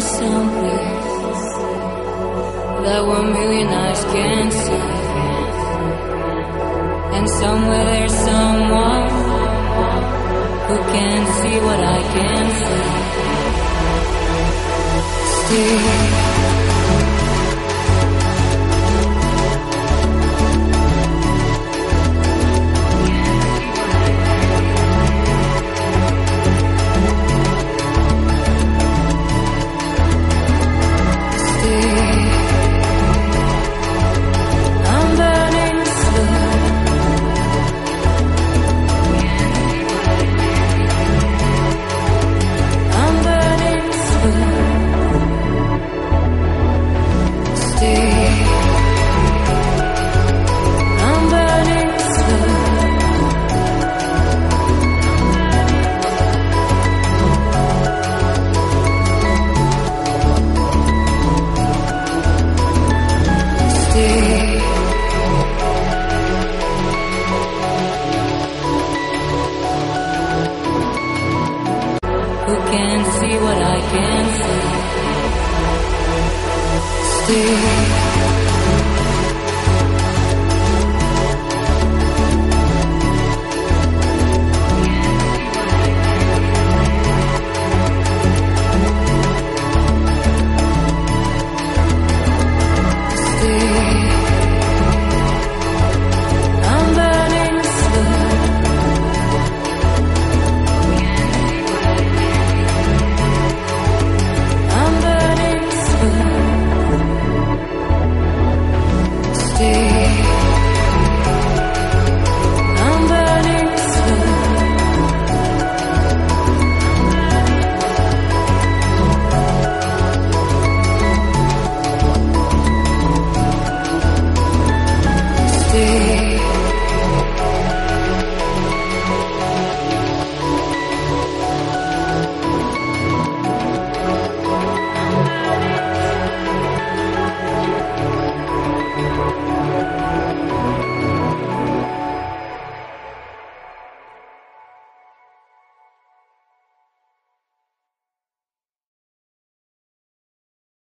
someplace that 1 million eyes can see, and somewhere there's someone who can see what I can see. Stay. Who can see what I can see? Stay.